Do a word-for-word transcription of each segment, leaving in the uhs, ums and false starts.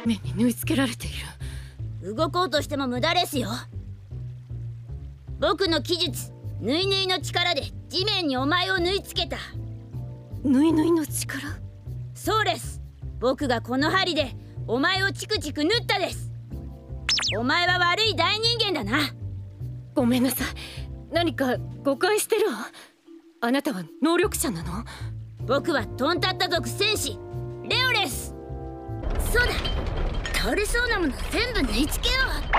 目に縫い付けられている。動こうとしても無駄ですよ。僕の奇術ぬいぬいの力で地面にお前を縫い付けた。 ぬいぬいの力？ そうです。僕がこの針でお前をチクチク縫ったです。お前は悪い大人間だな。 ごめんなさい、何か誤解してるわ。あなたは能力者なの？ 僕はトンタッタ族戦士レオです。そうだ、倒れそうなもの全部縫い付けよ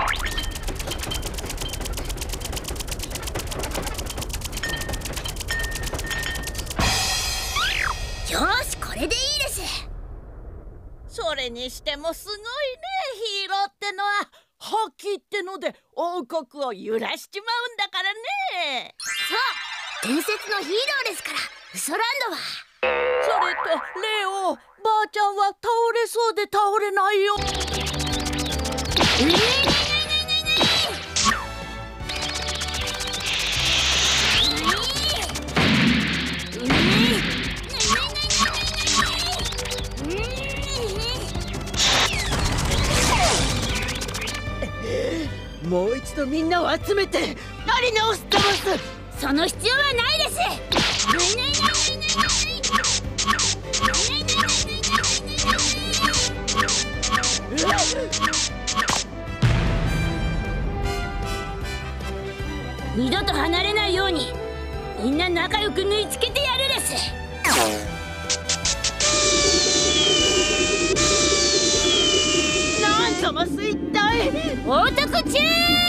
う。よーし、これでいいです。 それにしてもすごいね、ヒーローってのは。覇気ってので王国を揺らしちまうんだからね。 そう、伝説のヒーローですから、ウソランドは。 それとレオ、ばあちゃんは倒れそうで倒れないよ。 うねもう一度みんなを集めてやり直すざます。 その必要はないです。二度と離れないようにみんな仲良く縫い付けてやるです。 なんざます一体。 オートクチューン。